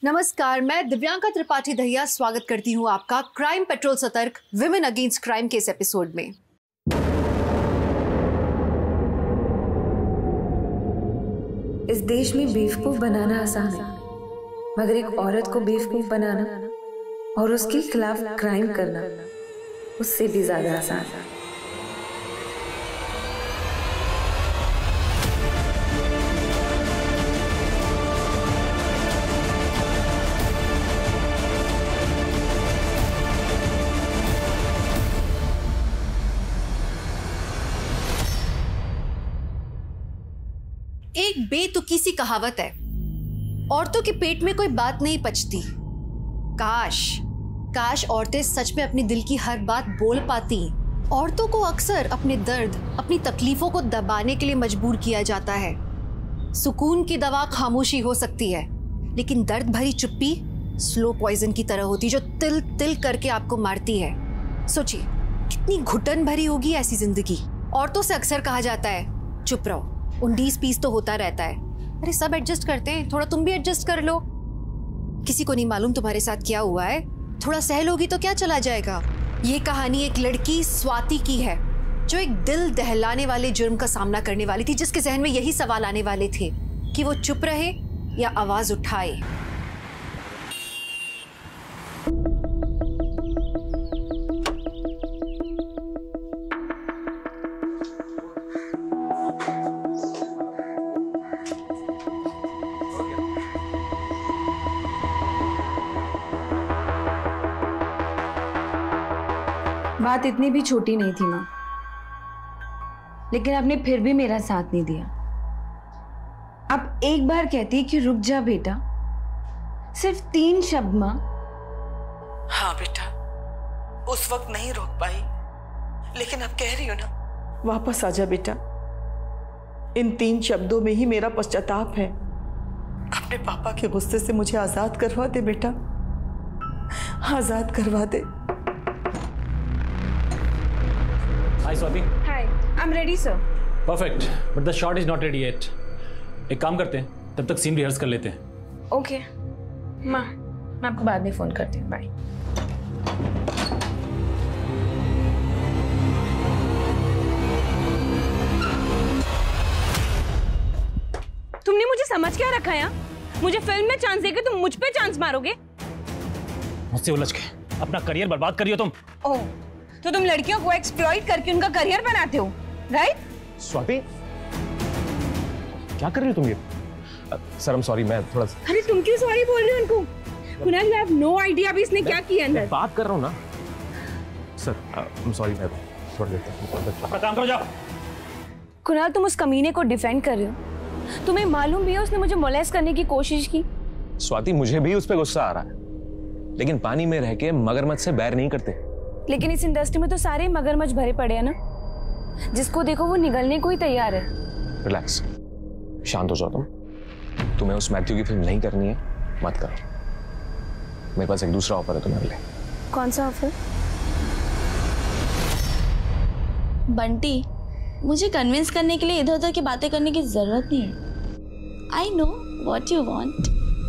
नमस्कार, मैं दिव्यांका त्रिपाठी दहिया स्वागत करती हूँ आपका क्राइम पेट्रोल सतर्क विमेन अगेंस्ट क्राइम के इस एपिसोड में। इस देश में बेवकूफ बनाना आसान है, मगर एक औरत को बेवकूफ बनाना और उसके खिलाफ क्राइम करना उससे भी ज्यादा आसान है। एक बेतुकी सी कहावत है, औरतों के पेट में कोई बात नहीं पचती। काश औरतें सच में अपनी दिल की हर बात बोल पाती। औरतों को अक्सर अपने दर्द, अपनी तकलीफों को दबाने के लिए मजबूर किया जाता है। सुकून की दवा खामोशी हो सकती है, लेकिन दर्द भरी चुप्पी स्लो पॉइजन की तरह होती, जो तिल तिल करके आपको मारती है। सोचिए कितनी घुटन भरी होगी ऐसी जिंदगी। औरतों से अक्सर कहा जाता है चुप रहो, 19-20 तो होता रहता है। अरे सब एडजस्ट करते हैं, थोड़ा तुम भी एडजस्ट कर लो। किसी को नहीं मालूम तुम्हारे साथ क्या हुआ है, थोड़ा सह लोगी तो क्या चला जाएगा। ये कहानी एक लड़की स्वाति की है, जो एक दिल दहलाने वाले जुर्म का सामना करने वाली थी, जिसके जहन में यही सवाल आने वाले थे कि वो चुप रहे या आवाज उठाए। बात इतनी भी छोटी नहीं थी माँ, लेकिन आपने फिर भी मेरा साथ नहीं दिया। आप एक बार कहती कि रुक जा बेटा, सिर्फ 3 शब्द माँ। हाँ बेटा, उस वक्त नहीं रोक पाई, लेकिन अब कह रही हो ना, वापस आजा बेटा। इन 3 शब्दों में ही मेरा पश्चाताप है। अपने पापा के गुस्से से मुझे आजाद करवा दे बेटा, आजाद करवा दे। Hi Swati. Hi, I'm ready sir. Perfect, but the shot is not ready yet. एक काम करते हैं, तब तक सीन रिहर्स कर लेते हैं। Okay, माँ, मैं आपको बाद में फोन करती हूँ। बाय। तुमने मुझे समझ क्या रखा है? मुझे फिल्म में चांस देके तुम मुझ पे चांस मारोगे? मुझसे उलझ के अपना करियर बर्बाद करियो तुम। ओह, तो तुम लड़कियों को एक्सप्लॉइट करके उनका करियर बनाते हो, राइट? स्वाति, क्या कर रही हो तुम ये? सर, आई एम सॉरी, मैं थोड़ा। अरे तुम क्यों सॉरी बोल रहे हो उनको? Kunal, you have no idea अभी इसने क्या किया अंदर। बात कर रहा हूँ ना सर, आई एम सॉरी, मैं छोड़ देता हूँ। अपना काम करो, जाओ। कुणाल, तुम उस कमीने को डिफेंड कर रहे हो? तुम्हें मालूम भी है उसने मुझे मोलेस्ट करने की कोशिश की। स्वाति, मुझे भी उस पर गुस्सा आ रहा है, लेकिन पानी में रह के मगरमच्छ से बैर नहीं करते। लेकिन इस इंडस्ट्री में तो सारे मगरमच्छ भरे पड़े हैं ना, जिसको देखो वो निगलने को ही तैयार है। रिलैक्स, शांत हो जाओ तुम। तुम्हें उस मैथ्यू की फिल्म नहीं करनी है, मत करो। मेरे पास एक दूसरा ऑफर है तुम्हारे लिए। कौन सा ऑफर? बंटी, मुझे कन्विंस करने के लिए इधर उधर की बातें करने की जरूरत नहीं है। I know what you want.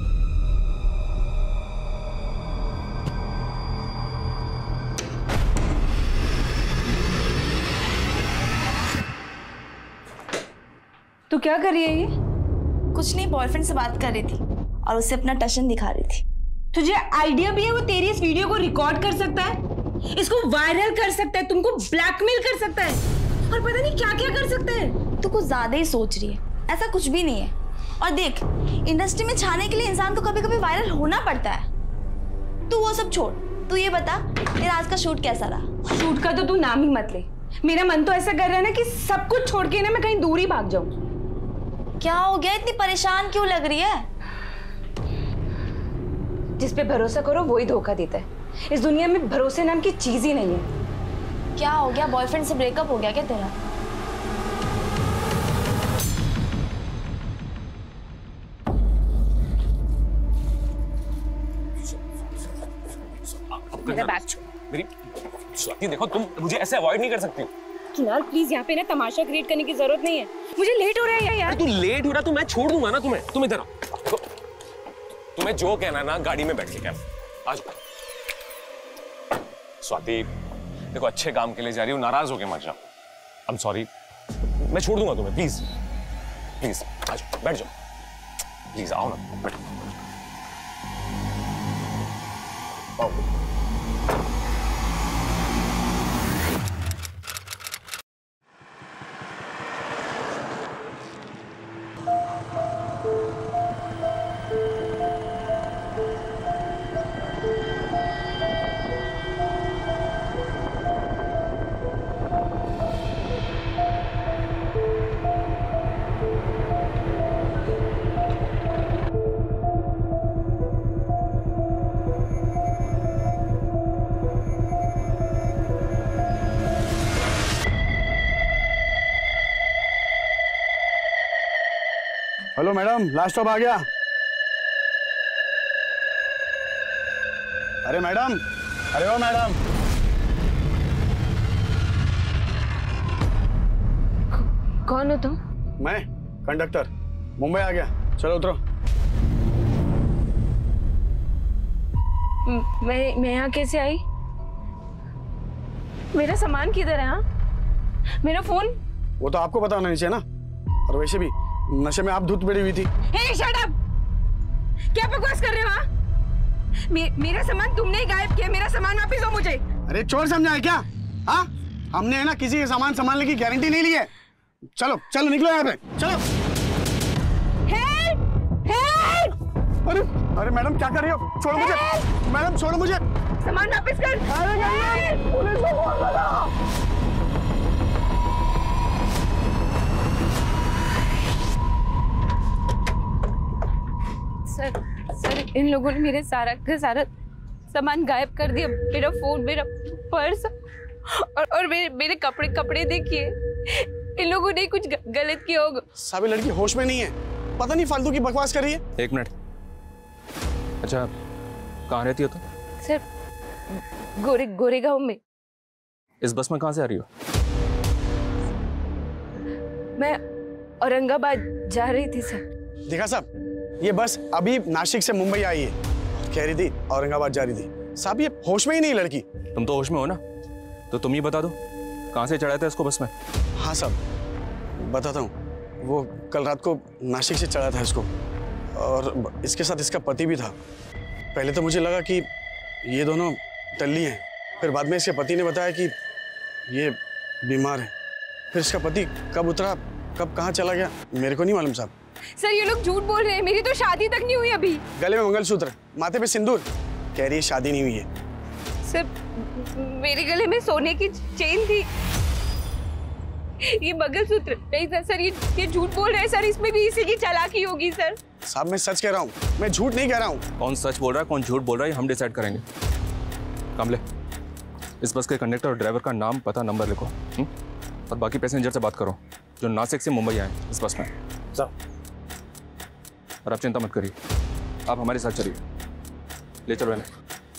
तू क्या कर रही है ये? कुछ नहीं, बॉयफ्रेंड से बात कर रही थी और उसे अपना टशन दिखा रही थी। तुझे आइडिया भी है वो तेरी इस वीडियो को रिकॉर्ड कर सकता है, इसको वायरल कर सकता है, तुमको ब्लैकमेल कर सकता है, और पता नहीं क्या क्या कर सकता है। तू कुछ ज्यादा ही सोच रही है, ऐसा कुछ भी नहीं है। और देख, इंडस्ट्री में छाने के लिए इंसान को कभी कभी वायरल होना पड़ता है। तू वो सब छोड़, तू ये बता तेरा आज का शूट कैसा रहा? शूट का तो तू नाम ही मत ले। मेरा मन तो ऐसा कर रहा है ना कि सब कुछ छोड़ के ना मैं कहीं दूर ही भाग जाऊं। क्या हो गया, इतनी परेशान क्यों लग रही है? जिस पे भरोसा करो वो ही धोखा देता है। इस दुनिया में भरोसे नाम की चीज ही नहीं है। क्या हो गया, बॉयफ्रेंड से ब्रेकअप हो गया क्या तेरा? मेरा बैग छोड़। मेरी स्वाति, देखो तुम मुझे ऐसे अवॉइड नहीं कर सकती। यार प्लीज यहाँ पे ना तमाशा क्रिएट करने की जरूरत नहीं है, मुझे लेट हो रहा है यार। तू लेट हो रहा, तो मैं छोड़ दूंगा ना तुम्हें। तुम इधर आओ, तुम्हें जो कहना है ना गाड़ी में बैठ के कहना। आ जाओ। स्वाति देखो अच्छे काम के लिए जा रही हूँ, नाराज होके मत जाओ। आई एम सॉरी, मैं छोड़ दूंगा तुम्हें, प्लीज प्लीज आ जाओ, बैठ जाओ प्लीज, आओ ना बैठो। आओ। हेलो मैडम, लास्ट स्टॉप आ गया। अरे मैडम, अरे ओ मैडम। कौन हो तुम? मैं कंडक्टर, मुंबई आ गया। चलो उतरो। मैं यहाँ कैसे आई? मेरा सामान किधर है? हाँ, मेरा फोन? वो तो आपको पता होना नहीं चाहिए ना, और वैसे भी नशे में आप धुत पड़ी हुई थी। Hey shut up! क्या बकवास कर रहे हो? हाँ, मेरा सामान तुमने ही गायब किया। मेरा सामान वापस दो मुझे। अरे चोर समझा है क्या? हाँ, हमने है ना किसी के सामान संभालने की गारंटी नहीं ली है। चलो चलो निकलो यहाँ पे, चलो। हेल्प! हेल्प! अरे अरे मैडम क्या कर रही हो? छोड़ो मुझे मैडम, छोड़ो मुझे। सामान वापस कर। अरे पुलिस को फोन लगा। सर इन लोगों ने मेरे सारा का सारा सामान गायब कर दिया। मेरा फोन, मेरा पर्स और मेरे कपड़े देखिए। इन लोगों ने कुछ गलत किया होगा। सारी लड़की होश में नहीं है, पता नहीं फालतू की बकवास कर रही है। एक मिनट, अच्छा कहाँ रहती हो तुम? सर गोरेगांव में। इस बस में कहाँ से आ रही हो? मैं औरंगाबाद जा रही थी सर। देखा साहब, ये बस अभी नासिक से मुंबई आई है, कह रही थी औरंगाबाद जा रही थी। साहब ये होश में ही नहीं लड़की। तुम तो होश में हो ना, तो तुम ही बता दो कहाँ से चढ़ाया था इसको बस में? हाँ साहब बताता हूँ, वो कल रात को नासिक से चढ़ा था इसको, और इसके साथ इसका पति भी था। पहले तो मुझे लगा कि ये दोनों टल्ली हैं, फिर बाद में इसके पति ने बताया कि ये बीमार है। फिर इसका पति कब उतरा, कब कहाँ चला गया, मेरे को नहीं मालूम साहब। सर ये लोग झूठ बोल रहे हैं, मेरी तो शादी तक नहीं हुई अभी। गले में मंगलसूत्र, माथे पे सिंदूर, कह रही है शादी नहीं हुई है। सर मेरे गले में सोने की चेन थी, ये मंगलसूत्र नहीं था सर। ये झूठ बोल रहे हैं सर, इसमें भी इसी की चालाकी होगी सर। साहब मैं सच कह रहा हूँ, मैं झूठ नहीं कह रहा हूँ। कौन सच बोल रहा है कौन झूठ बोल रहा है हम डिसाइड करेंगे। कमले, इस बस के कंडक्टर और ड्राइवर का नाम, पता, नंबर लिखो और बाकी पैसेंजर से बात करो जो नासिक से मुंबई आए इस बस में। साहब और आप चिंता मत करिए, आप हमारे साथ चलिए, ले चलो इन्हें।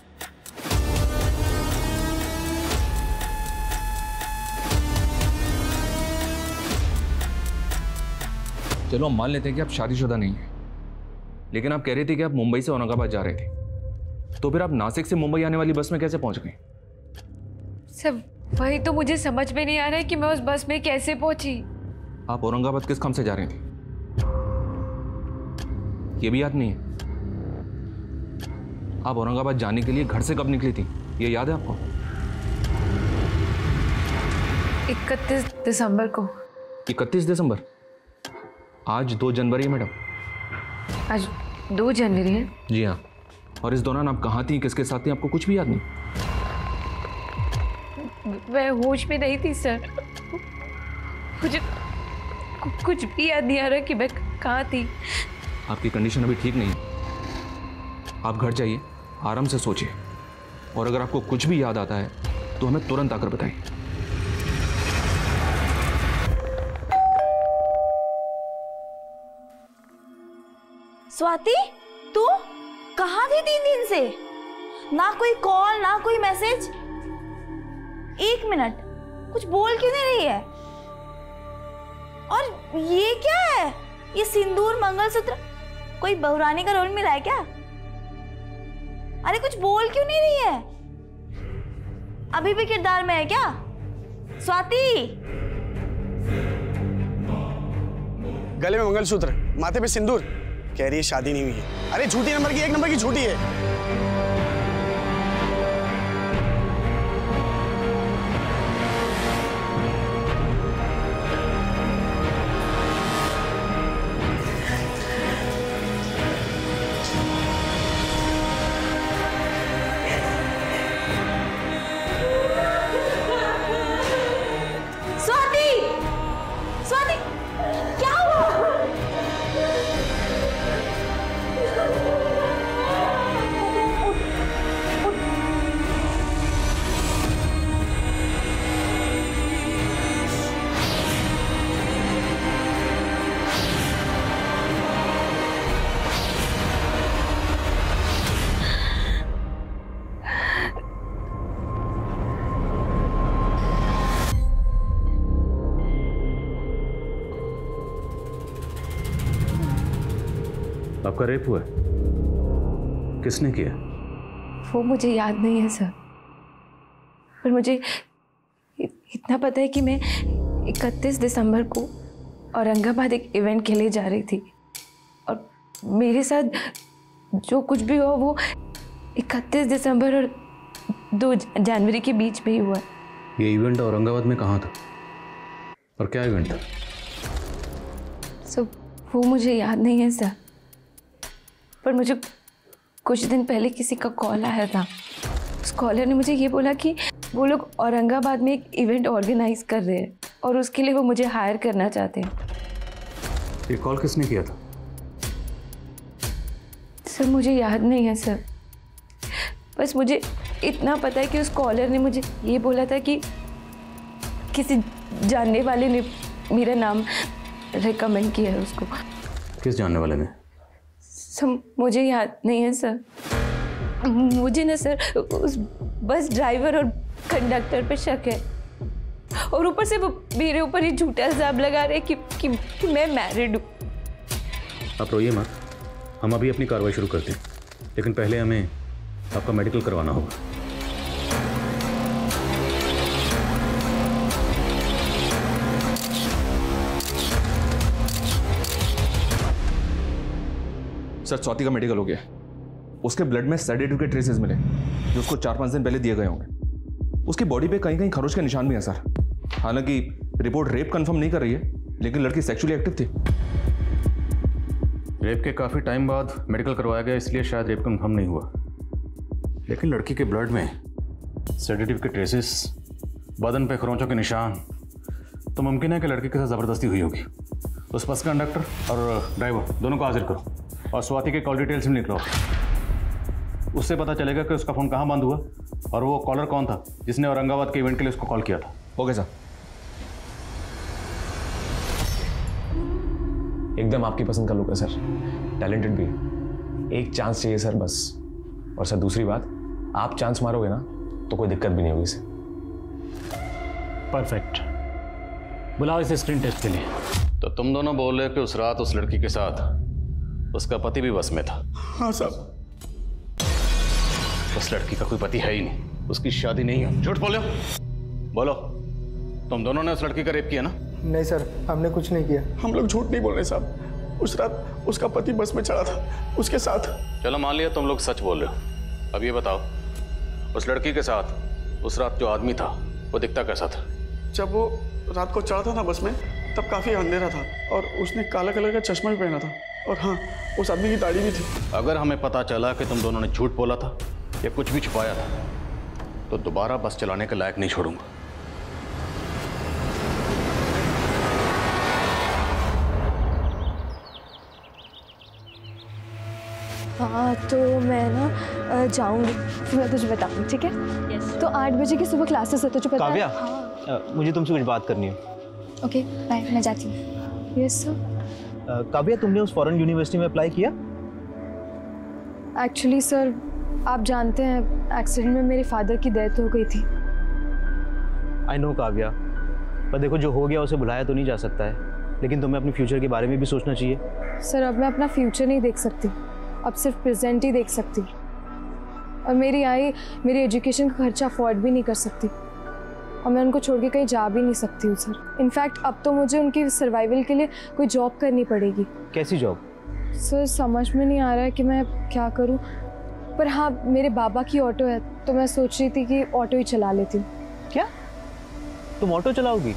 चलो हम मान लेते हैं कि आप शादीशुदा नहीं हैं, लेकिन आप कह रही थी कि आप मुंबई से औरंगाबाद जा रहे थे, तो फिर आप नासिक से मुंबई आने वाली बस में कैसे पहुंच गए? सब वही तो मुझे समझ में नहीं आ रहा है कि मैं उस बस में कैसे पहुंची। आप औरंगाबाद किस काम से जा रही थी ये भी याद नहीं है? आप औरंगाबाद जाने के लिए घर से कब निकली थी ये याद है आपको? 31 दिसंबर को। 31 दिसंबर? आज 2 जनवरी है मैडम। आज 2 जनवरी है? जी हाँ। और इस दौरान आप कहाँ थी, किसके साथ थी, आपको कुछ भी याद नहीं? मैं होश में नहीं थी सर, मुझे कुछ भी याद नहीं आ रहा कि मैं कहाँ थी। आपकी कंडीशन अभी ठीक नहीं है, आप घर जाइए, आराम से सोचिए, और अगर आपको कुछ भी याद आता है तो हमें तुरंत आकर बताइए। स्वाति, तू कहाँ थी 3 दिन से? ना कोई कॉल ना कोई मैसेज। 1 मिनट, कुछ बोल क्यों नहीं रही है? और ये क्या है? ये सिंदूर मंगलसूत्र, कोई बहुरानी का रोल मिला है क्या? अरे कुछ बोल क्यों नहीं रही है? अभी भी किरदार में है क्या? स्वाति, गले में मंगलसूत्र, माथे पे सिंदूर, कह रही है शादी नहीं हुई है। अरे झूठी नंबर की, एक नंबर की झूठी है। आपका रेप हुआ है? किसने किया? वो मुझे याद नहीं है सर, पर मुझे इतना पता है कि मैं 31 दिसंबर को औरंगाबाद एक इवेंट के लिए जा रही थी और मेरे साथ जो कुछ भी हुआ वो 31 दिसंबर और 2 जनवरी के बीच में ही हुआ। ये इवेंट औरंगाबाद में कहाँ था और क्या इवेंट था? सर वो मुझे याद नहीं है सर, पर मुझे कुछ दिन पहले किसी का कॉल आया था। उस कॉलर ने मुझे ये बोला कि वो लोग औरंगाबाद में एक इवेंट ऑर्गेनाइज कर रहे हैं और उसके लिए वो मुझे हायर करना चाहते हैं। ये कॉल किसने किया था? सर मुझे याद नहीं है सर, बस मुझे इतना पता है कि उस कॉलर ने मुझे ये बोला था कि किसी जानने वाले ने मेरा नाम रिकमेंड किया है उसको। किस जानने वाले ने? सर मुझे याद नहीं है सर। मुझे ना सर उस बस ड्राइवर और कंडक्टर पे शक है और ऊपर से वो मेरे ऊपर ये झूठा इल्जाम लगा रहे कि मैं मैरिड हूँ। आप रोइए मत, हम अभी अपनी कार्रवाई शुरू करते हैं, लेकिन पहले हमें आपका मेडिकल करवाना होगा। सर स्वाति का मेडिकल हो गया। उसके ब्लड में सेडेटिव के ट्रेसेस मिले जो उसको 4-5 दिन पहले दिए गए होंगे। उसकी बॉडी पे कहीं कहीं खरोच के निशान भी हैं सर। हालांकि रिपोर्ट रेप कंफर्म नहीं कर रही है, लेकिन लड़की सेक्सुअली एक्टिव थी। रेप के काफ़ी टाइम बाद मेडिकल करवाया गया, इसलिए शायद रेप कंफर्म नहीं हुआ, लेकिन लड़की के ब्लड में सेडेटिव के ट्रेसेस, बदन पे खरोंचों के निशान, तो मुमकिन है कि लड़की के साथ ज़बरदस्ती हुई होगी। उस बस का कंडक्टर और ड्राइवर दोनों को हाजिर करो और स्वाति के कॉल डिटेल्स भी निकलो। उससे पता चलेगा कि उसका फ़ोन कहाँ बंद हुआ और वो कॉलर कौन था जिसने औरंगाबाद के इवेंट के लिए उसको कॉल किया था। Okay sir. एकदम आपकी पसंद का लुक है सर, टैलेंटेड भी है। एक चांस चाहिए सर बस। और सर दूसरी बात, आप चांस मारोगे ना तो कोई दिक्कत भी नहीं होगी इसे। परफेक्ट, बुलाओ इसे स्क्रीन टेस्ट के लिए। तो तुम दोनों बोल रहे हो कि उस रात उस लड़की के साथ उसका पति भी बस में था? हाँ साहब। उस लड़की का कोई पति है ही नहीं, उसकी शादी नहीं है। झूठ बोलो, बोलो तुम दोनों ने उस लड़की का रेप किया ना? नहीं सर, हमने कुछ नहीं किया। हम लोग झूठ नहीं बोल रहे साहब। उस रात उसका पति बस में चढ़ा था, उसके साथ। चलो मान लिया तुम लोग सच बोल रहे हो। अब ये बताओ, उस लड़की के साथ उस रात जो आदमी था वो दिखता कैसा था? जब वो रात को चढ़ा था ना बस में, तब काफी अंधेरा था और उसने काला कलर का चश्मा भी पहना था। और हाँ, उस आदमी की दाढ़ी भी थी। अगर हमें पता चला कि तुम दोनों ने झूठ बोला था या कुछ भी छुपाया था, तो दोबारा बस चलाने के लायक नहीं छोड़ूंगा। हाँ तो मैं ना जाऊँगी, फिर मैं तुझे बताऊँगी, ठीक है? yes. तो 8 बजे की सुबह क्लासेस है, तुझे पता है? काव्या, हाँ। मुझे तुमसे कुछ बात करनी है। ओके बाय, मैं जाती हूँ। Yes sir. काव्या, तुमने उस फॉरेन यूनिवर्सिटी में अप्लाई किया? एक्चुअली सर, आप जानते हैं एक्सीडेंट में मेरे फादर की डेथ हो गई थी। आई नो काव्या, पर देखो जो हो गया उसे भुलाया तो नहीं जा सकता है, लेकिन तुम्हें अपने फ्यूचर के बारे में भी सोचना चाहिए। सर अब मैं अपना फ्यूचर नहीं देख सकती, अब सिर्फ प्रेजेंट ही देख सकती। और मेरी आई मेरी एजुकेशन का खर्चा अफोर्ड भी नहीं कर सकती, और मैं उनको छोड़ के कहीं जा भी नहीं सकती हूँ सर। इनफैक्ट अब तो मुझे उनकी सर्वाइवल के लिए कोई जॉब करनी पड़ेगी। कैसी जॉब? सर समझ में नहीं आ रहा है कि मैं क्या करूँ, पर हाँ मेरे बाबा की ऑटो है तो मैं सोच रही थी कि ऑटो ही चला लेती हूँ। क्या तुम ऑटो चलाओगी?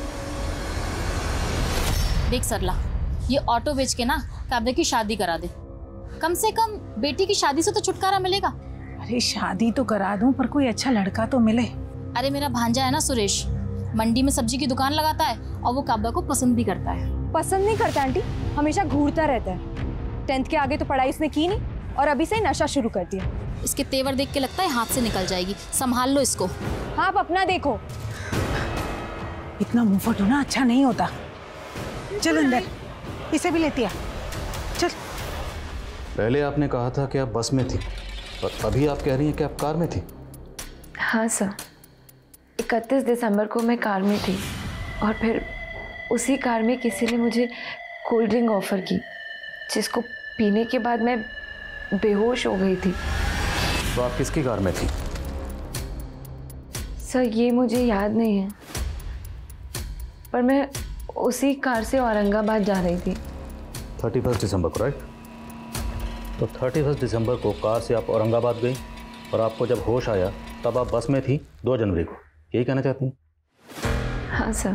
देख सरला, ये ऑटो बेच के ना काव्या की शादी करा दे, कम से कम बेटी की शादी से तो छुटकारा मिलेगा। अरे शादी तो करा दूं पर कोई अच्छा लड़का तो मिले। अरे मेरा भांजा है ना सुरेश, मंडी में सब्जी की दुकान लगाता है और वो काव्या को पसंद भी करता है। पसंद नहीं करता आंटी, हमेशा घूरता रहता है। 10th के आगे तो पढ़ाई इसने की नहीं और अभी से ही नशा शुरू कर दिया। इसके तेवर देख के लगता है हाथ से निकल जाएगी, संभाल लो इसको। हाँ आप अपना देखो। इतना मुंह फट होना अच्छा नहीं होता। चल अंदर, इसे भी लेती आ। चल। पहले आपने कहा था कि आप बस में थी और अभी आप कह रही हैं कि आप कार में थी। हाँ सर, 31 दिसंबर को मैं कार में थी और फिर उसी कार में किसी ने मुझे कोल्ड ड्रिंक ऑफर की, जिसको पीने के बाद मैं बेहोश हो गई थी। तो आप किसकी कार में थी? सर ये मुझे याद नहीं है, पर मैं उसी कार से औरंगाबाद जा रही थी। 31 दिसंबर को, राइट? तो 31 दिसंबर को कार से आप औरंगाबाद गई और आपको जब होश आया तब आप बस में थी 2 जनवरी को, यही कहना चाहती हैं? हाँ सर,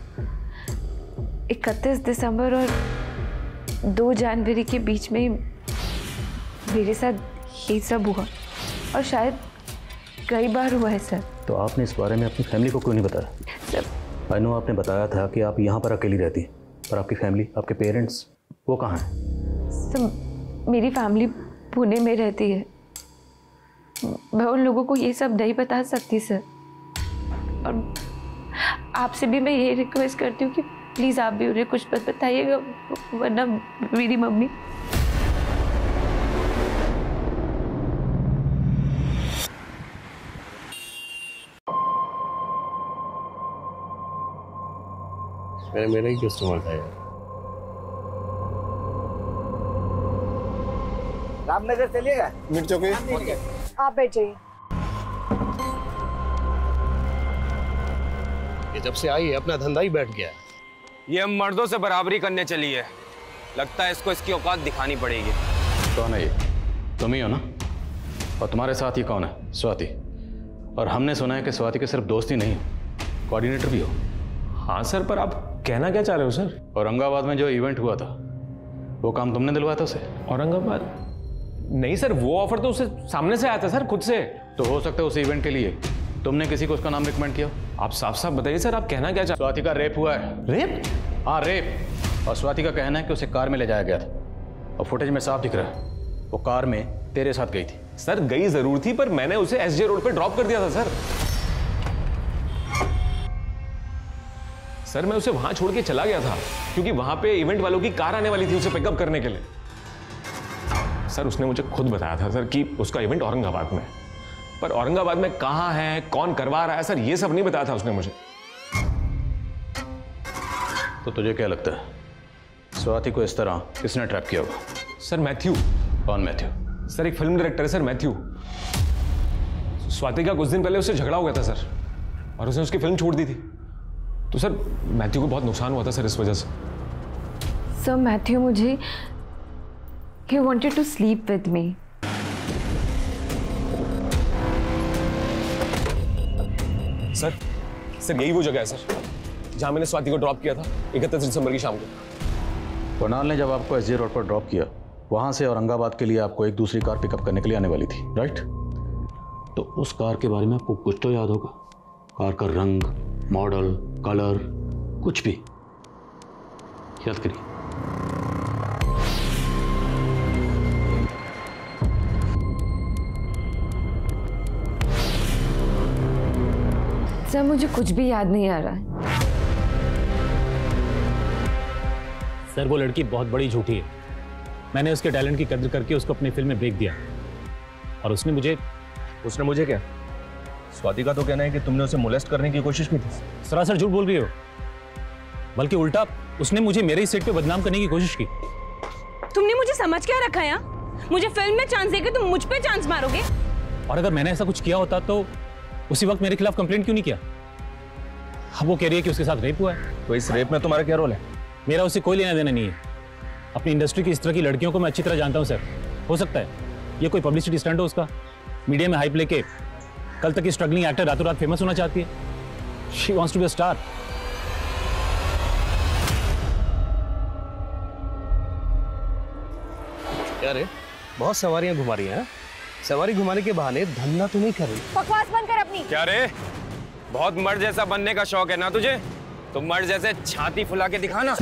31 दिसंबर और 2 जनवरी के बीच में मेरे साथ ये सब हुआ और शायद कई बार हुआ है सर। तो आपने इस बारे में अपनी फैमिली को क्यों नहीं बताया? सर आई नो आपने बताया था कि आप यहाँ पर अकेली रहती हैं, पर आपकी फैमिली, आपके पेरेंट्स वो कहाँ हैं? सर मेरी फैमिली पुणे में रहती है, मैं उन लोगों को ये सब नहीं बता सकती सर। और आपसे भी मैं ये रिक्वेस्ट करती हूँ कि प्लीज़ आप भी उन्हें कुछ मत बताइएगा, वरना मेरी मम्मी। मेरा ही कस्टमर था यार। रामनगर चलिएगा? मिर्च चौकी। आप बैठ जाइए। ये जब से आई है अपना धंधा ही बैठ गया है। ये हम मर्दों से बराबरी करने चली है, लगता है इसको इसकी औकात दिखानी पड़ेगी। कौन है ये? तुम ही हो ना? और तुम्हारे साथ ये कौन है? स्वाति। और हमने सुना है कि स्वाति के सिर्फ दोस्त ही नहीं, कोऑर्डिनेटर भी हो। हाँ सर, पर आप कहना क्या चाह रहे हो सर? औरंगाबाद में जो इवेंट हुआ था वो काम तुमने दिलवाया था उसे? औरंगाबाद? नहीं सर, वो ऑफर तो उसे सामने से आया था सर, खुद से। तो हो सकता है उस इवेंट के लिए तुमने किसी को उसका नाम रिकमेंड किया? आप साफ साफ बताइए सर, आप कहना क्या चाह? स्वाति का रेप हुआ है। रेप? हाँ रेप। और स्वाति का कहना है कि उसे कार में ले जाया गया था और फुटेज में साफ दिख रहा है वो कार में तेरे साथ गई थी। सर गई जरूर थी, पर मैंने उसे एसजे रोड पे ड्रॉप कर दिया था सर। सर मैं उसे वहां छोड़ के चला गया था क्योंकि वहां पे इवेंट वालों की कार आने वाली थी उसे पिकअप करने के लिए। सर उसने मुझे खुद बताया था सर कि उसका इवेंट औरंगाबाद में, पर औरंगाबाद में कहां है, कौन करवा रहा है, सर ये सब नहीं बताया था उसने मुझे। तो तुझे क्या लगता है स्वाति को इस तरह किसने ट्रैप किया होगा? Sir Matthew. कौन मैथ्यू? सर एक फिल्म डायरेक्टर है सर, मैथ्यू। स्वाति का कुछ दिन पहले उससे झगड़ा हो गया था सर और उसने उसकी फिल्म छोड़ दी थी, तो सर मैथ्यू को बहुत नुकसान हुआ था सर इस वजह से। सर मैथ्यू मुझे he wanted to sleep with me। Sir यही वो जगह है सर जहां मैंने स्वाति को ड्रॉप किया था 31 दिसंबर की शाम को। कुणाल ने जब आपको एसजे रोड पर ड्रॉप किया, वहां से औरंगाबाद के लिए आपको एक दूसरी कार पिकअप करने के लिए आने वाली थी, राइट? तो उस कार के बारे में आपको कुछ तो याद होगा? कार का रंग, मॉडल, कलर, कुछ भी याद करिए। सर मुझे कुछ भी याद नहीं आ रहा है। सर वो लड़की बहुत बड़ी झूठी है। मैंने उसके टैलेंट की कदर करके उसको अपनी फिल्म में ब्रेक दिया और उसने मुझे क्या? स्वाति का तो कहना है कि तुमने उसे मोलेस्ट करने की कोशिश की थी। सरासर झूठ बोल रही हो, बल्कि उल्टा उसने मुझे मेरे ही सेट पे बदनाम करने की कोशिश की। तुमने मुझे समझ क्या रखा है? मुझे फिल्म में चांस देकर तुम मुझ पे चांस मारोगे? और अगर मैंने ऐसा कुछ किया होता तो उसी वक्त मेरे खिलाफ कंप्लेंट क्यों नहीं किया? अब वो कह रही है कि उसके साथ रेप हुआ है। तो इस रेप में तुम्हारा क्या रोल है? मेरा उससे कोई लेना देना नहीं है। अपनी इंडस्ट्री की इस तरह की लड़कियों को मैं अच्छी तरह जानता हूं सर। हो सकता है ये कोई पब्लिसिटी स्टंट हो उसका, मीडिया में हाइप लेके कल तक की स्ट्रगलिंग एक्टर रातों रात फेमस होना चाहती है। She wants to be a star. क्या रे, बहुत सवारियां घुमा रही हैं? सवारी घुमाने के बहाने धंधा तो नहीं कर रही? बकवास बंद कर अपनी। क्या रे, बहुत मर्द जैसा बनने का शौक है ना तुझे? तो मर्द जैसे छाती फुला के दिखाना।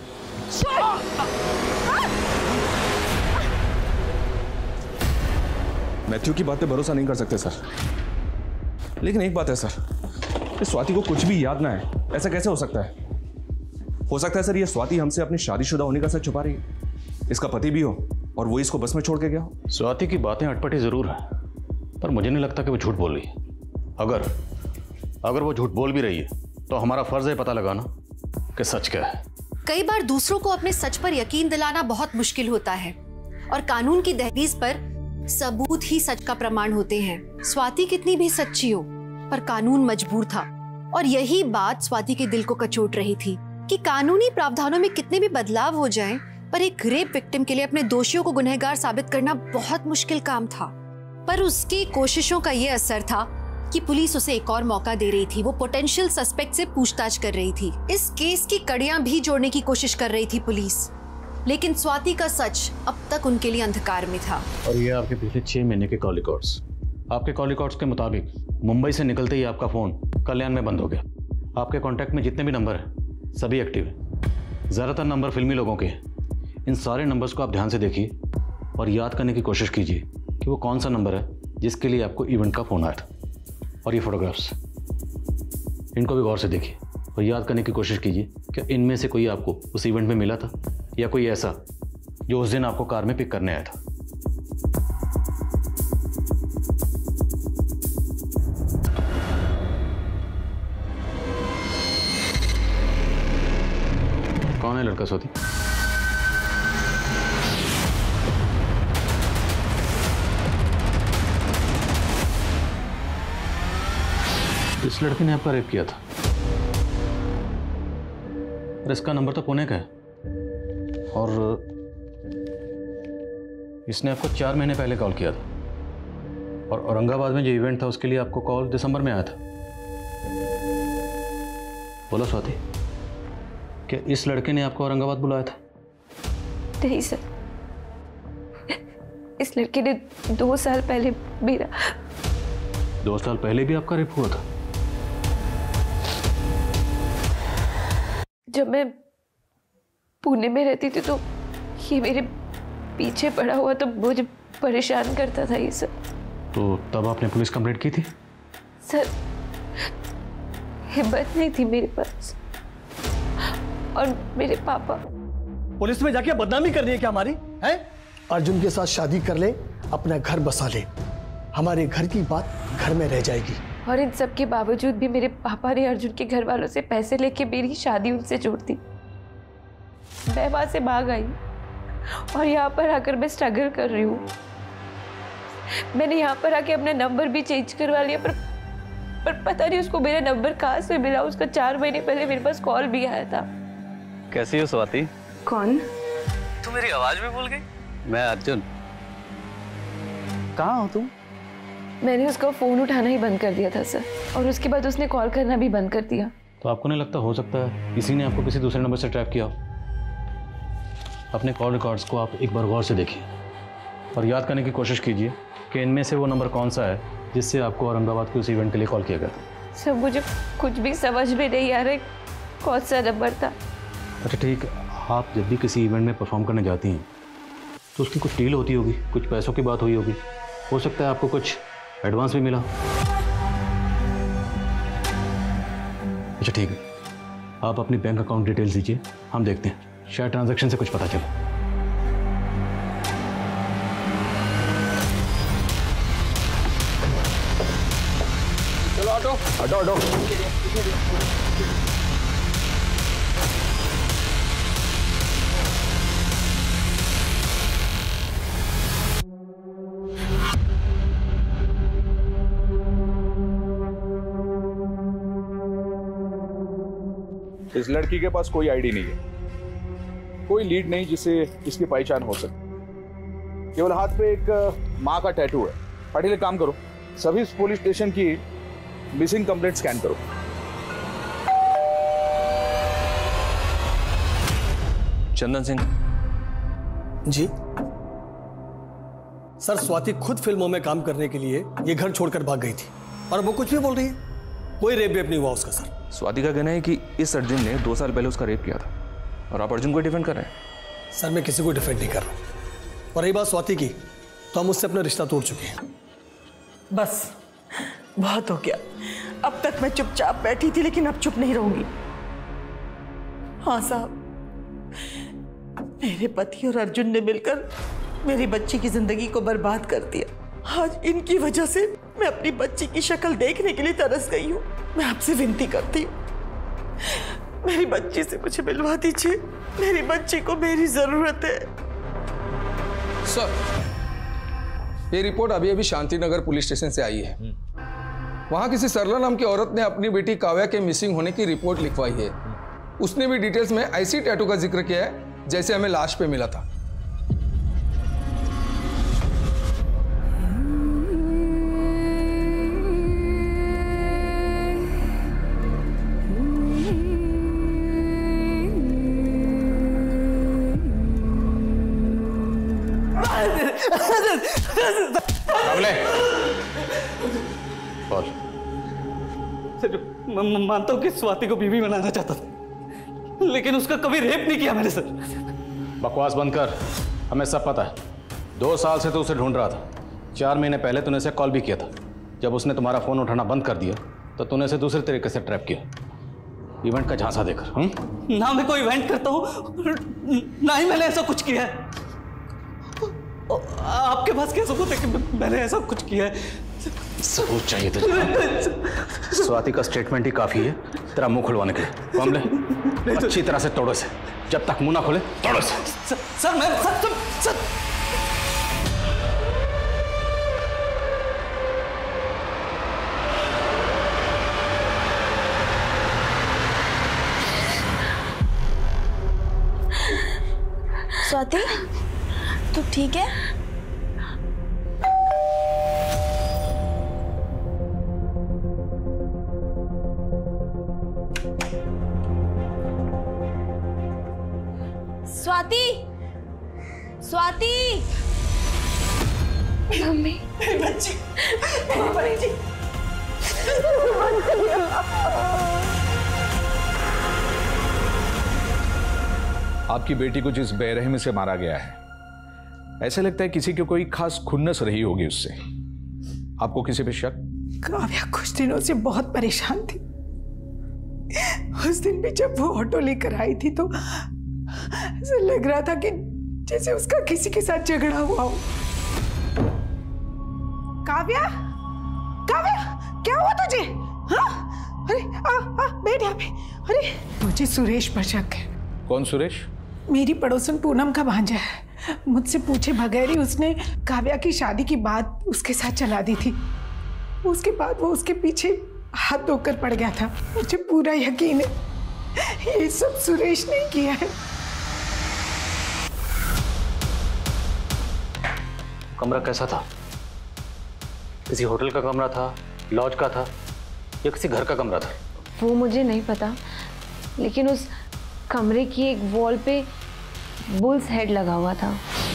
मैथ्यू की बात पे भरोसा नहीं कर सकते सर, लेकिन एक बात है सर, कि स्वाति को कुछ भी याद ना है, ऐसा कैसे हो सकता है? हो सकता है सर ये स्वाति हमसे अपनी शादीशुदा होने का सच छुपा रही है, इसका पति भी हो और वो इसको बस में छोड़ के गया हो। स्वाति की बातें अटपटी जरूर है, पर मुझे नहीं लगता कि वो झूठ बोल रही है। अगर वो झूठ बोल भी रही है तो हमारा फर्ज है पता लगाना कि सच क्या है। कई बार दूसरों को अपने सच पर यकीन दिलाना बहुत मुश्किल होता है और कानून की दहलीज पर सबूत ही सच का प्रमाण होते हैं। स्वाति कितनी भी सच्ची हो, पर कानून मजबूर था और यही बात स्वाति के दिल को कचोट रही थी कि कानूनी प्रावधानों में कितने भी बदलाव हो जाएं, पर एक रेप विक्टिम के लिए अपने दोषियों को गुनहगार साबित करना बहुत मुश्किल काम था। पर उसकी कोशिशों का ये असर था कि पुलिस उसे एक और मौका दे रही थी। वो पोटेंशियल सस्पेक्ट से पूछताछ कर रही थी। इस केस की कड़ियां भी जोड़ने की कोशिश कर रही थी पुलिस, लेकिन स्वाति का सच अब तक उनके लिए अंधकार में था। और ये आपके पिछले 6 महीने के कॉल रिकॉर्ड्स। आपके कॉल रिकॉर्ड्स के मुताबिक मुंबई से निकलते ही आपका फोन कल्याण में बंद हो गया। आपके कॉन्टैक्ट में जितने भी नंबर हैं सभी एक्टिव हैं, ज़्यादातर नंबर फिल्मी लोगों के। इन सारे नंबर्स को आप ध्यान से देखिए और याद करने की कोशिश कीजिए कि वो कौन सा नंबर है जिसके लिए आपको इवेंट का फ़ोन आया था। और ये फोटोग्राफ्स, इनको भी गौर से देखिए और याद करने की कोशिश कीजिए कि इनमें से कोई आपको उस इवेंट में मिला था या कोई ऐसा जो उस दिन आपको कार में पिक करने आया था। कौन है लड़का स्वाति? इस लड़के ने आपका रेप किया था और इसका नंबर तो पुणे का है और इसने आपको 4 महीने पहले कॉल किया था और औरंगाबाद में जो इवेंट था उसके लिए आपको कॉल दिसंबर में आया था। बोलो स्वाति, क्या इस लड़के ने आपको औरंगाबाद बुलाया था? नहीं सर, इस लड़के ने 2 साल पहले मेरा 2 साल पहले भी आपका रेप हुआ था? जब मैं पुणे में रहती थी तो ये मेरे पीछे पड़ा हुआ तो मुझे परेशान करता था ये सब। तो तब आपने पुलिस कंप्लेंट की थी? सर, हिम्मत नहीं थी मेरे पास और मेरे पापा। पुलिस में जाके बदनामी करनी है क्या हमारी? है अर्जुन के साथ शादी कर ले, अपना घर बसा ले, हमारे घर की बात घर में रह जाएगी। और इन सब के बावजूद भी मेरे पापा ने अर्जुन के घर वालों से पैसे लेके मेरी शादी उनसे जोड़ दी। मैं वहां से भाग आई और यहाँ पर आकर मैं स्ट्रगल कर रही हूँ। मैंने यहाँ पर आके अपना नंबर भी चेंज करवा लिया, पर पता नहीं उसको मेरा नंबर कहाँ से मिला। उसका 4 महीने पहले मेरे पास कॉल भी आया था। कैसी हो स्वाति? कौन? तू मेरी आवाज भी भूल गई? मैं अर्जुन। कहाँ हो तुम? मैंने उसका फोन उठाना ही बंद कर दिया था सर, और उसके बाद उसने कॉल करना भी बंद कर दिया। तो आपको नहीं लगता हो सकता है इसी ने आपको किसी दूसरे नंबर से ट्रैप किया हो? अपने कॉल रिकॉर्ड्स को आप एक बार गौर से देखिए और याद करने की कोशिश कीजिए कि इनमें से वो नंबर कौन सा है जिससे आपको औरंगाबाद के उस इवेंट के लिए कॉल किया गया था। सर, मुझे कुछ भी समझ में नहीं आ रहा कौन सा नंबर था। अच्छा ठीक, आप जब भी किसी इवेंट में परफॉर्म करने जाती हैं तो उसकी कुछ डील होती होगी, कुछ पैसों की बात हुई होगी, हो सकता है आपको कुछ एडवांस भी मिला। अच्छा ठीक है, आप अपनी बैंक अकाउंट डिटेल्स दीजिए, हम देखते हैं, शायद ट्रांजैक्शन से कुछ पता चले। चलो ऑटो ऑटो ऑटो। इस लड़की के पास कोई आईडी नहीं है, कोई लीड नहीं जिससे इसकी पहचान हो सके। केवल हाथ पे एक माँ का टैटू है। पाटिल एक काम करो, सभी पुलिस स्टेशन की मिसिंग कंप्लेंट स्कैन करो। चंदन सिंह जी सर, स्वाति खुद फिल्मों में काम करने के लिए ये घर छोड़कर भाग गई थी और वो कुछ भी बोल रही है। कोई रेप वेप नहीं हुआ उसका सर। स्वाति का कहना है कि इस अर्जुन ने 2 साल पहले उसका रेप किया था और आप अर्जुन को डिफेंड कर रहे हैं। सर मैं किसी को डिफेंड नहीं कर रहा। और रही बात स्वाति की, तो हम उससे अपना रिश्ता तोड़ चुके हैं। बस बहुत हो गया। अब तक मैं चुपचाप बैठी थी, लेकिन अब चुप नहीं रहूंगी। हाँ साहब, मेरे पति और अर्जुन ने मिलकर मेरी बच्ची की जिंदगी को बर्बाद कर दिया। आज इनकी वजह से मैं अपनी बच्ची की शक्ल देखने के लिए तरस गई हूँ। मैं आपसे विनती करती हूँ, मेरी बच्ची से मुझे मिलवा दीजिए। मेरी बच्ची को मेरी जरूरत है। सर, ये रिपोर्ट अभी अभी शांतिनगर पुलिस स्टेशन से आई है। वहां किसी सरला नाम की औरत ने अपनी बेटी काव्या के मिसिंग होने की रिपोर्ट लिखवाई है। उसने भी डिटेल्स में ऐसी टैटू का जिक्र किया है जैसे हमें लाश पे मिला था। मैं मानता हूँ कि स्वाति को बीवी बनाना चाहता था, लेकिन उसका कभी रेप नहीं किया मैंने सर। बकवास बंद कर, हमें सब पता है। 2 साल से तो उसे ढूंढ रहा था। 4 महीने पहले तूने उसे कॉल भी किया था। जब उसने तुम्हारा फोन उठाना बंद कर दिया तो तूने उसे दूसरे तरीके से ट्रैप किया, इवेंट का झांसा देकर। ना मैं कोई इवेंट करता हूँ, ना ही मैंने ऐसा कुछ किया है। आपके पास क्या सबूत है कि मैंने ऐसा कुछ किया है? सबूत चाहिए तुझे? स्वाति का स्टेटमेंट ही काफी है तेरा मुंह खुलवाने के लिए। कमले, अच्छी तरह से तोड़ो से। जब तक मुंह ना खोले तोड़ो से। सर मैं सर स्वाति, तू ठीक है? स्वाति, स्वाति, मम्मी, मेरी बच्ची, मेरी बच्ची। आपकी बेटी को जिस बेरहमी से मारा गया है, ऐसे लगता है किसी की कोई खास खुन्नस रही होगी उससे। आपको किसी पे शक? काव्या कुछ दिनों से बहुत परेशान थी। उस दिन भी जब वो ऑटो लेकर आई थी तो ऐसा लग रहा था कि जैसे उसका किसी के साथ झगड़ा हुआ हो। काव्या, काव्या, क्या हुआ तुझे? हाँ? अरे बैठ यहाँ पे। अरे मुझे सुरेश पर शक है। कौन सुरेश? मेरी पड़ोसन पूनम का भांजा है। मुझसे पूछे बगैर ही उसने काव्या की शादी की बात उसके साथ चला दी थी। उसके बाद वो उसके पीछे हाथ धोकर पड़ गया था। मुझे पूरा यकीन है ये सब सुरेश ने किया है। कमरा कैसा था? किसी होटल का कमरा था, लॉज का था, या किसी घर का कमरा था? वो मुझे नहीं पता, लेकिन उस कमरे की एक वॉल पे बुल्स हेड लगा हुआ था।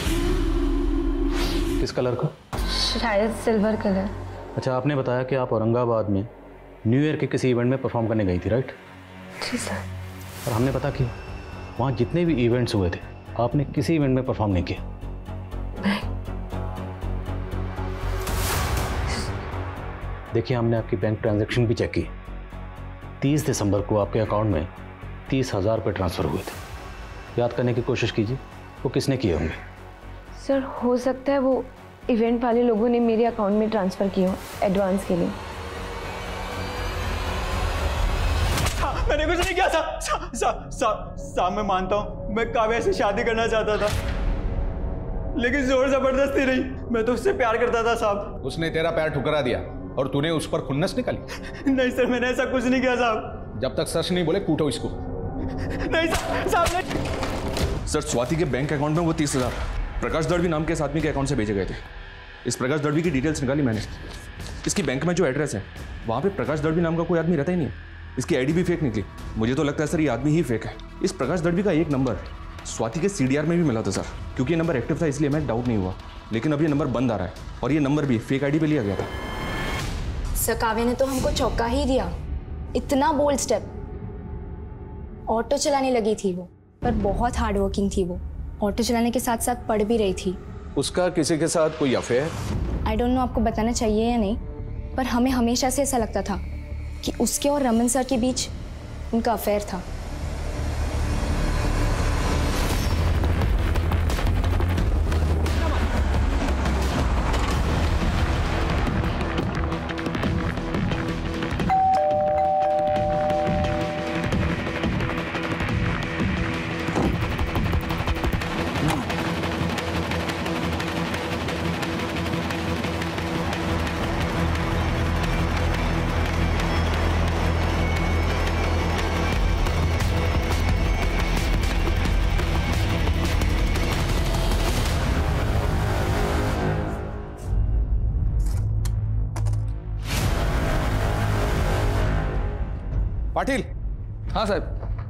किस कलर का? शायद सिल्वर कलर। अच्छा, आपने बताया कि आप औरंगाबाद में न्यू ईयर के किसी इवेंट में परफॉर्म करने गई थी, राइट? जी सर। और हमने पता किया वहाँ जितने भी इवेंट्स हुए थे आपने किसी इवेंट में परफॉर्म नहीं किया। देखिए, हमने आपकी बैंक ट्रांजैक्शन भी चेक की। 30 दिसंबर को आपके अकाउंट में 30,000 रुपये ट्रांसफ़र हुए थे। याद करने की कोशिश कीजिए वो किसने किए होंगे। सर हो सकता है वो इवेंट वाले लोगों ने मेरे अकाउंट में ट्रांसफ़र किए हो एडवांस के लिए। मैंने कुछ नहीं किया साहब। मैं मानता हूँ मैं काव्या से शादी करना चाहता था, लेकिन जोर जबरदस्ती नहीं। मैं तो उससे प्यार करता था साहब। उसने तेरा पैर ठुकरा दिया और तूने उस पर खुन्नस निकाली? नहीं सर, मैंने ऐसा कुछ नहीं किया साहब। जब तक सच नहीं बोले कूटो इसको। नहीं साहब नहीं। सर, स्वाति के बैंक अकाउंट में वो 30,000 प्रकाश दड़वी नाम के इस आदमी के अकाउंट से भेजे गए थे। इस प्रकाश दड़वी की डिटेल्स निकाली मैंने। इसकी बैंक में जो एड्रेस है वहाँ पे प्रकाश दड़वी नाम का कोई आदमी रहता ही नहीं है। इसकी आईडी भी फेक निकली। मुझे तो लगता है सर ये आदमी ही फेक है। इस प्रकाश दड़वी का एक नंबर स्वाति के CDR में भी मिला था सर। क्योंकि ये नंबर एक्टिव था इसलिए मैं डाउट नहीं हुआ, लेकिन अब ये नंबर बंद आ रहा है और ये नंबर भी फेक आईडी पे लिया गया था। सर, काव्या ने तो हमको चौंका ही दिया। इतना बोल्ड स्टेप। ऑटो चलाने लगी थी वो, पर बहुत हार्ड वर्किंग थी वो। ऑटो चलाने के साथ साथ पढ़ भी रही थी। उसका किसी के साथ कोई अफेयर? आई डोंट नो आपको बताना चाहिए या नहीं, पर हमें हमेशा से ऐसा लगता था कि उसके और रमन सर के बीच उनका अफेयर था। पाटिल। हाँ साहब।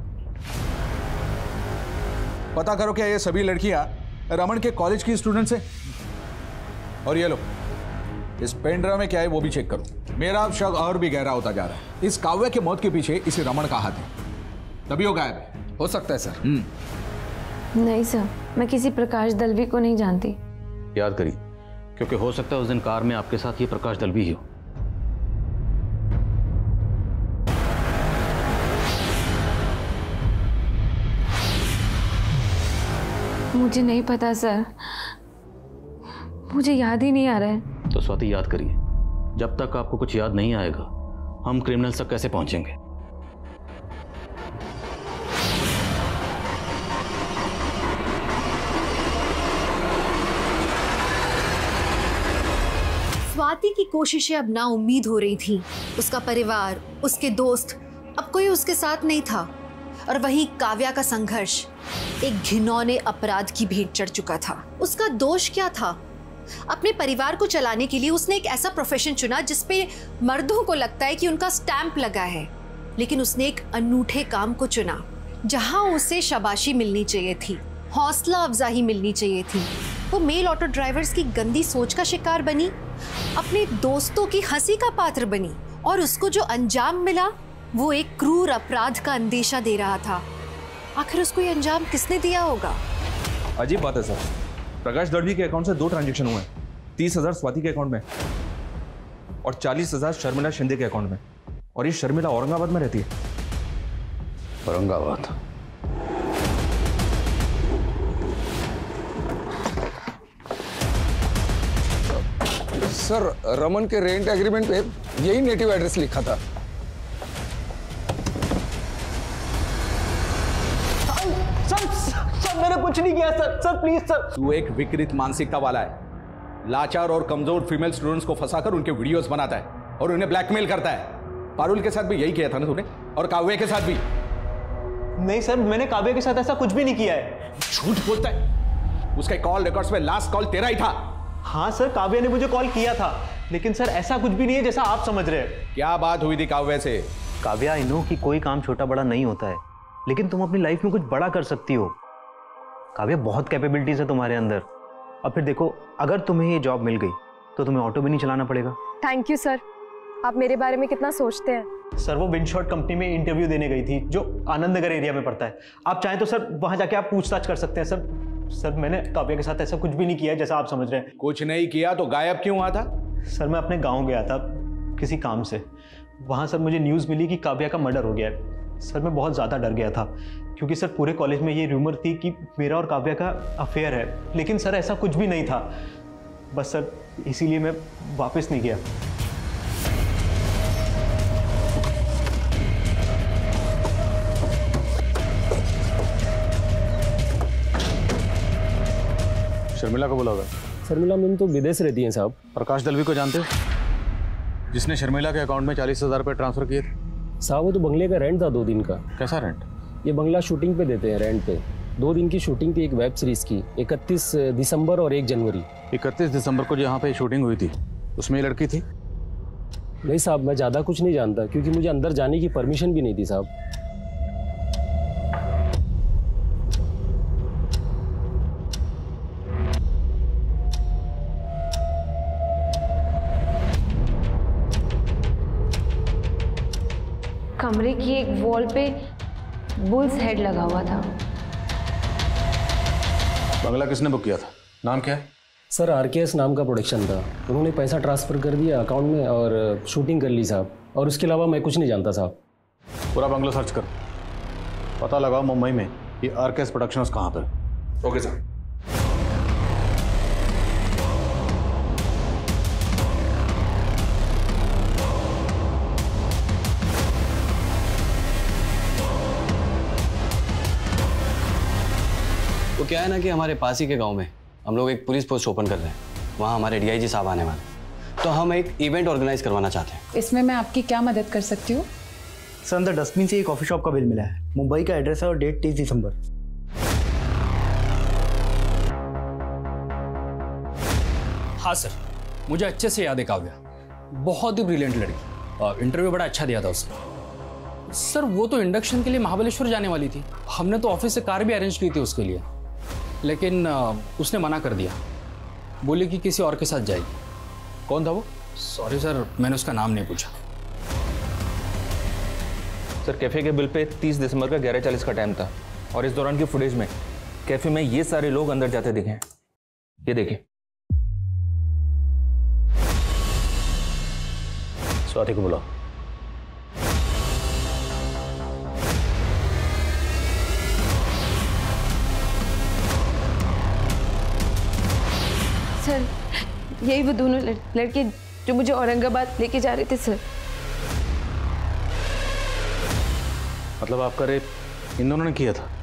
पता करो क्या ये सभी लड़कियां रमन के कॉलेज की स्टूडेंट्स हैं? और ये लो, इस पेन ड्राइव में क्या है वो भी चेक करो। मेरा शक और भी गहरा होता जा रहा है। इस काव्या की मौत के पीछे इसी रमन का हाथ है, तभी वो गायब है। हो सकता है सर। नहीं सर, मैं किसी प्रकाश दलवी को नहीं जानती। याद करिए, क्योंकि हो सकता है उस दिन कार में आपके साथ ये प्रकाश दलवी ही हो। मुझे नहीं पता सर, मुझे याद ही नहीं आ रहा है। तो स्वाति याद करिए, जब तक आपको कुछ याद नहीं आएगा हम क्रिमिनल्स तक कैसे पहुंचेंगे? स्वाति की कोशिशें अब ना उम्मीद हो रही थी। उसका परिवार, उसके दोस्त, अब कोई उसके साथ नहीं था। और वहीं काव्या का संघर्ष एक घिनौने अपराध की भेंट चढ़ चुका था। उसका दोष क्या था? अपने परिवार को चलाने के लिए उसने एक ऐसा प्रोफेशन चुना जिसपे मर्दों को लगता है कि उनका स्टैंप लगा है, लेकिन उसने एक अनूठे काम को चुना जहां उसे शाबाशी मिलनी चाहिए थी, हौसला अफजाई मिलनी चाहिए थी। वो मेल ऑटो ड्राइवर्स की गंदी सोच का शिकार बनी, अपने दोस्तों की हंसी का पात्र बनी, और उसको जो अंजाम मिला वो एक क्रूर अपराध का अंदेशा दे रहा था। आखिर उसको ये अंजाम किसने दिया होगा? अजीब बात है सर, प्रकाश दड़वी के अकाउंट से 2 ट्रांजैक्शन हुए हैं। 30,000 स्वाति के अकाउंट में और 40,000 शर्मिला शिंदे के अकाउंट में। और ये शर्मिला औरंगाबाद में रहती है। औरंगाबाद? सर, रमन के रेंट एग्रीमेंट पे यही नेटिव एड्रेस लिखा था। सर मैंने कुछ नहीं किया सर प्लीज सर। तू एक विकृत मानसिकता वाला है। लाचार और कमजोर फीमेल स्टूडेंट्स को फंसाकर उनके वीडियोस बनाता है और उन्हें ब्लैकमेल करता है। पारुल के साथ भी यही किया था ना तूने, और काव्या के साथ भी। नहीं सर, मैंने काव्या के साथ ऐसा कुछ भी नहीं किया है। झूठ बोलता है। उसके कॉल रिकॉर्ड्स में लास्ट कॉल तेरा ही था। हाँ सर, काव्या ने मुझे कॉल किया था, लेकिन सर ऐसा कुछ भी नहीं है जैसा आप समझ रहे हैं। क्या बात हुई थी काव्या से? काव्या, आई नो कि कोई काम छोटा बड़ा नहीं होता है, लेकिन तुम अपनी लाइफ में कुछ बड़ा कर सकती हो। काव्या, बहुत कैपेबिलिटीज है तुम्हारे अंदर। और फिर देखो, अगर तुम्हें ये जॉब मिल गई तो तुम्हें ऑटो भी नहीं चलाना पड़ेगा। थैंक यू सर, आप मेरे बारे में कितना सोचते हैं। सर वो विंडशॉट कंपनी में इंटरव्यू देने गई थी जो आनंद नगर एरिया में पड़ता है। आप चाहें तो सर वहां जाके आप पूछताछ कर सकते हैं। सर मैंने काव्या के साथ ऐसा कुछ भी नहीं किया जैसा आप समझ रहे हैं। कुछ नहीं किया तो गायब क्यों हुआ था? सर मैं अपने गाँव गया था किसी काम से। वहाँ सर मुझे न्यूज़ मिली कि काव्या का मर्डर हो गया है। सर मैं बहुत ज़्यादा डर गया था, क्योंकि सर पूरे कॉलेज में ये रूमर थी कि मेरा और काव्या का अफेयर है, लेकिन सर ऐसा कुछ भी नहीं था। बस सर इसीलिए मैं वापस नहीं गया। शर्मिला को बोला होगा। शर्मिला मैम तो विदेश रहती हैं साहब। प्रकाश दलवी को जानते हो, जिसने शर्मिला के अकाउंट में 40,000 रुपये ट्रांसफर किए थे? साहब वो तो बंगले का रेंट था 2 दिन का। कैसा रेंट? ये बंगला शूटिंग पे देते हैं, रेंट पे। 2 दिन की शूटिंग थी एक वेब सीरीज की, 31 दिसंबर और 1 जनवरी। 31 दिसंबर को जो यहाँ पे शूटिंग हुई थी उसमें ये लड़की थी? नहीं साहब, मैं ज़्यादा कुछ नहीं जानता क्योंकि मुझे अंदर जाने की परमिशन भी नहीं थी साहब। कमरे की एक वॉल पे बुल्स हेड लगा हुआ था। बंगला किसने बुक किया था? नाम क्या है? सर आरकेएस नाम का प्रोडक्शन था। उन्होंने पैसा ट्रांसफ़र कर दिया अकाउंट में और शूटिंग कर ली साहब, और उसके अलावा मैं कुछ नहीं जानता साहब। पूरा बंगला सर्च कर, पता लगाओ मुंबई में ये आरकेएस प्रोडक्शंस कहाँ पर। Okay sir. वो क्या है ना कि हमारे पास ही के गांव में हम लोग एक पुलिस पोस्ट ओपन कर रहे हैं, वहाँ हमारे डीआईजी साहब आने वाले, तो हम एक इवेंट ऑर्गेनाइज करवाना चाहते हैं। इसमें मैं आपकी क्या मदद कर सकती हूँ? सर अंदर डस्टबिन से एक कॉफी शॉप का बिल मिला है, मुंबई का एड्रेस है और डेट 30 दिसंबर। हाँ सर, मुझे अच्छे से याद है काव्या, बहुत ही ब्रिलियंट लड़की, इंटरव्यू बड़ा अच्छा दिया था उसने। सर वो तो इंडक्शन के लिए महाबलेश्वर जाने वाली थी, हमने तो ऑफिस से कार भी अरेंज की थी उसके लिए, लेकिन उसने मना कर दिया, बोली कि किसी और के साथ जाएगी। कौन था वो? सॉरी सर, मैंने उसका नाम नहीं पूछा। सर कैफे के बिल पे 30 दिसंबर का 11:40 का टाइम था, और इस दौरान की फुटेज में कैफे में ये सारे लोग अंदर जाते दिखे हैं। ये देखिए। स्वाति को बुलाओ। सर यही वो दोनों लड़के जो मुझे औरंगाबाद लेके जा रहे थे सर। मतलब आपका रेप इन दोनों ने किया था?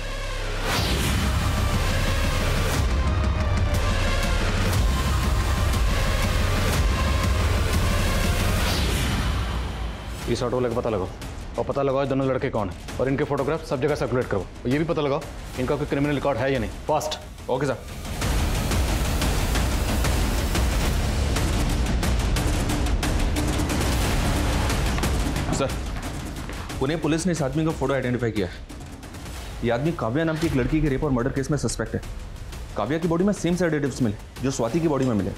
इस ऑटो वाले का पता लगाओ, और पता लगाओ दोनों लड़के कौन है, और इनके फोटोग्राफ सब जगह सर्कुलेट करो, और ये भी पता लगाओ इनका कोई क्रिमिनल रिकॉर्ड है या नहीं। Fast. Okay sir. Sir Pune police ने इस आदमी का फोटो आइडेंटिफाई किया है। ये आदमी काव्या नाम की एक लड़की के रेप और मर्डर केस में सस्पेक्ट है। काव्या की बॉडी में सेम सेडेटिव्स मिले जो स्वाति की बॉडी में मिले।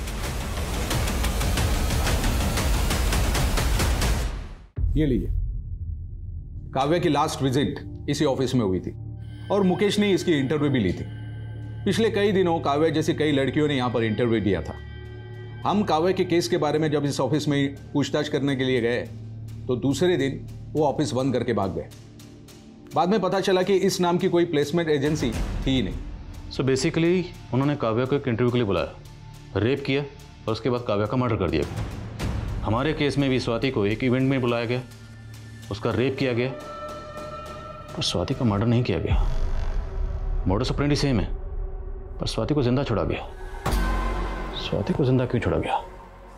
ये लीजिए, काव्या की लास्ट विजिट इसी ऑफिस में हुई थी और मुकेश ने इसकी इंटरव्यू भी ली थी। पिछले कई दिनों काव्या जैसी कई लड़कियों ने यहां पर इंटरव्यू दिया था। हम काव्या के केस के बारे में जब इस ऑफिस में पूछताछ करने के लिए गए तो दूसरे दिन वो ऑफिस बंद करके भाग गए। बाद में पता चला कि इस नाम की कोई प्लेसमेंट एजेंसी थी ही नहीं। सो बेसिकली उन्होंने काव्या को एक इंटरव्यू के लिए बुलाया, रेप किया और उसके बाद काव्या का मर्डर कर दिया गया। हमारे केस में भी स्वाति को एक इवेंट में बुलाया गया, उसका रेप किया गया, पर स्वाति का मर्डर नहीं किया गया। मोडस ऑपरेंडी सेम है, पर स्वाति को जिंदा छोड़ा गया। स्वाति को जिंदा क्यों छोड़ा गया?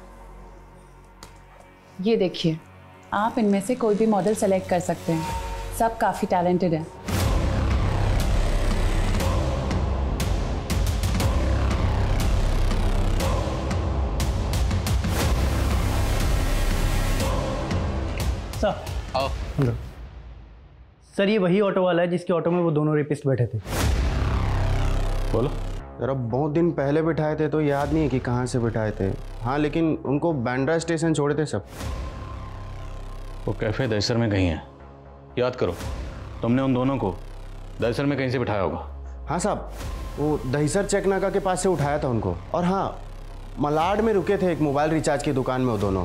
ये देखिए, आप इनमें से कोई भी मॉडल सेलेक्ट कर सकते हैं, सब काफ़ी टैलेंटेड हैं। सर आओ। सर ये वही ऑटो वाला है जिसके ऑटो में वो दोनों रेपिस्ट बैठे थे। बोलो। यार अब बहुत दिन पहले बिठाए थे तो याद नहीं है कि कहाँ से बिठाए थे। हाँ लेकिन उनको बांद्रा स्टेशन छोड़े थे सब। वो कैफे दहसर में कहीं है, याद करो। तुमने उन दोनों को दहसर में कहीं से बिठाया होगा। हाँ साहब, वो दहीसर चेकनाका के पास से उठाया था उनको। और हाँ, मलाड में रुके थे एक मोबाइल रिचार्ज की दुकान में वो दोनों।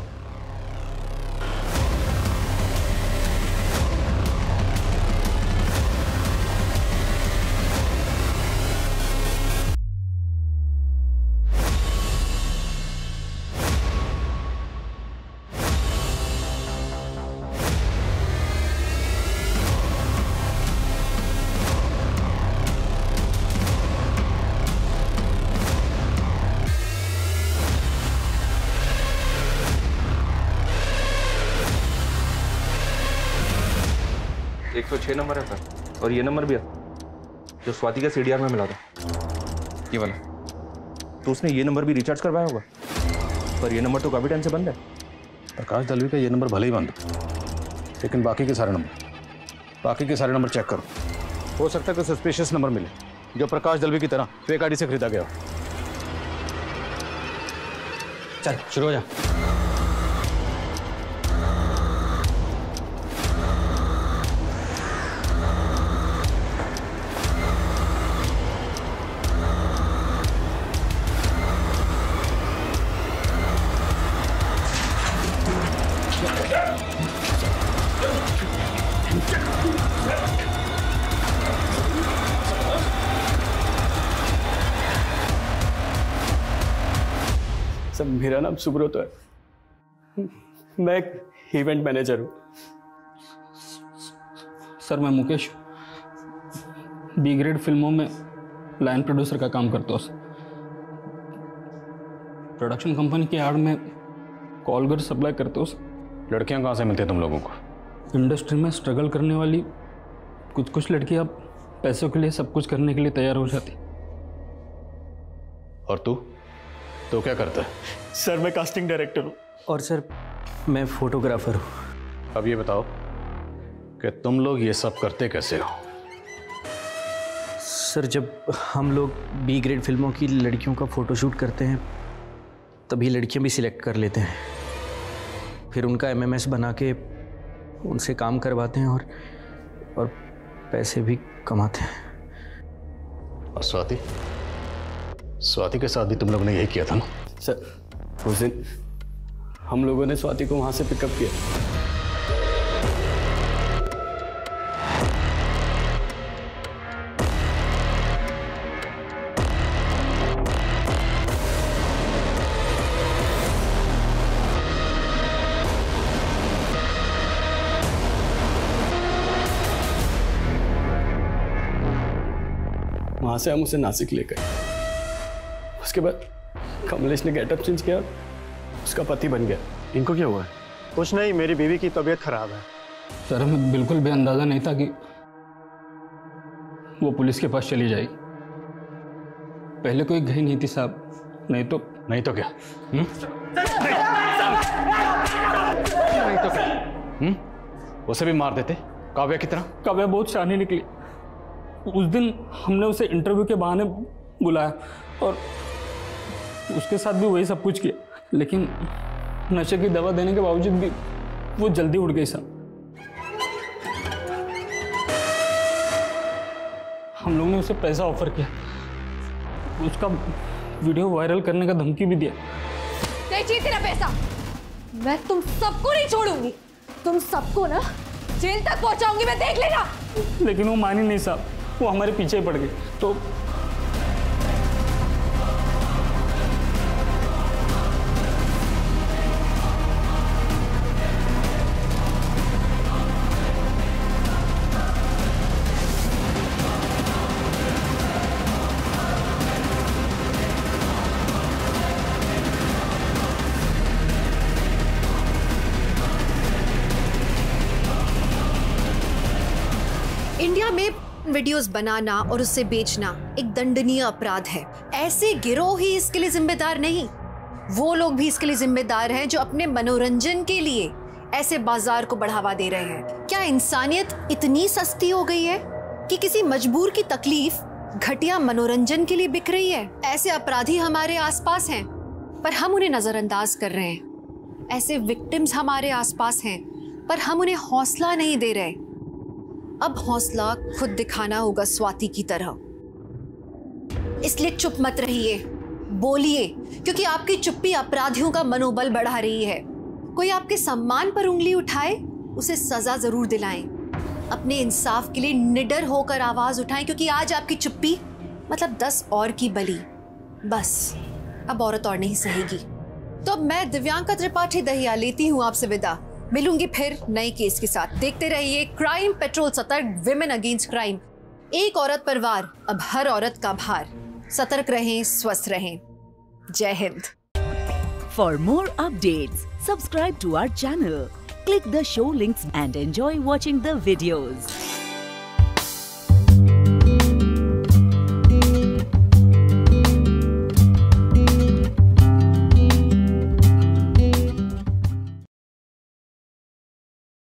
106 नंबर है सर, और ये नंबर भी है जो स्वाति का CDR में मिला था, ये वाला। तो उसने ये नंबर भी रिचार्ज करवाया होगा, पर ये नंबर तो काफ़ी टाइम से बंद है। प्रकाश दलवी का ये नंबर भले ही बंद हो, लेकिन बाकी के सारे नंबर चेक करो। हो सकता है कोई सस्पिशियस नंबर मिले जो प्रकाश दलवी की तरह फेक आईडी से खरीदा गया हो। चल शुरू हो जा। सर मेरा नाम सुब्रत है, मैं एक इवेंट मैनेजर हूँ। सर मैं मुकेश B ग्रेड फिल्मों में लाइन प्रोड्यूसर का काम करता हूँ। प्रोडक्शन कंपनी की आड़ में कॉल घर सप्लाई करते हो। लड़कियां कहाँ से मिलती हैं तुम लोगों को? इंडस्ट्री में स्ट्रगल करने वाली कुछ लड़कियां पैसों के लिए सब कुछ करने के लिए तैयार हो जाती। और तू क्या करता है? सर मैं कास्टिंग डायरेक्टर हूँ। और सर मैं फोटोग्राफर हूँ। अब ये बताओ कि तुम लोग ये सब करते कैसे हो? सर जब हम लोग B ग्रेड फिल्मों की लड़कियों का फोटोशूट करते हैं तभी लड़कियां भी सिलेक्ट कर लेते हैं, फिर उनका MMS बना के उनसे काम करवाते हैं और पैसे भी कमाते हैं। और स्वाति के साथ भी तुम लोगों ने यही किया था ना? सर उस दिन हम लोगों ने स्वाति को वहां से पिकअप किया। वहां से हम उसे नासिक ले गए। उसके बाद कमलेश ने गेटअप चेंज किया, उसका पति बन गया। इनको क्या हुआ है? कुछ नहीं, मेरी बीवी की तबीयत खराब है। सर हमें बिल्कुल भी अंदाजा नहीं था कि वो पुलिस के पास चली जाएगी। पहले कोई गई नहीं थी साहब, नहीं तो क्या? नहीं तो क्या? उसे भी मार देते काव्या की तरह। काव्या बहुत शानी निकली। उस दिन हमने उसे इंटरव्यू के बहाने बुलाया और उसके साथ भी वही सब कुछ किया, लेकिन नशे की दवा देने के बावजूद भी वो जल्दी उड़ गई साहब। हम लोगों ने उसे पैसा ऑफर किया, उसका वीडियो वायरल करने का धमकी भी दिया। नहीं चाहिए तेरा पैसा, मैं तुम सबको नहीं छोड़ूंगी, तुम सबको ना जेल तक पहुंचाऊंगी, मैं देख लेना। लेकिन वो मानी नहीं साहब, वो हमारे पीछे पड़ गए। तो इंडिया में वीडियोस बनाना और उससे बेचना एक दंडनीय अपराध है। ऐसे गिरोह ही इसके लिए जिम्मेदार नहीं, वो लोग भी इसके लिए जिम्मेदार हैं जो अपने मनोरंजन के लिए ऐसे बाजार को बढ़ावा दे रहे हैं। क्या इंसानियत इतनी सस्ती हो गई है कि किसी मजबूर की तकलीफ घटिया मनोरंजन के लिए बिक रही है? ऐसे अपराधी हमारे आसपास हैं, पर हम उन्हें नजरअंदाज कर रहे हैं। ऐसे विक्टिम्स हमारे आसपास हैं, पर हम उन्हें हौसला नहीं दे रहे। अब हौसला खुद दिखाना होगा स्वाति की तरह। इसलिए चुप मत रहिए, बोलिए, क्योंकि आपकी चुप्पी अपराधियों का मनोबल बढ़ा रही है। कोई आपके सम्मान पर उंगली उठाए, उसे सजा जरूर दिलाएं। अपने इंसाफ के लिए निडर होकर आवाज उठाएं, क्योंकि आज आपकी चुप्पी मतलब 10 और की बलि। बस अब औरत और नहीं सहेगी। तो मैं दिव्यांका त्रिपाठी दहिया लेती हूँ आपसे विदा। मिलूंगी फिर नए केस के साथ। देखते रहिए क्राइम पेट्रोल सतर्क, विमेन अगेंस्ट क्राइम। एक औरत पर वार, अब हर औरत का भार। सतर्क रहें, स्वस्थ रहें। जय Hind. For more updates, subscribe to our channel, click the show links and enjoy watching the videos.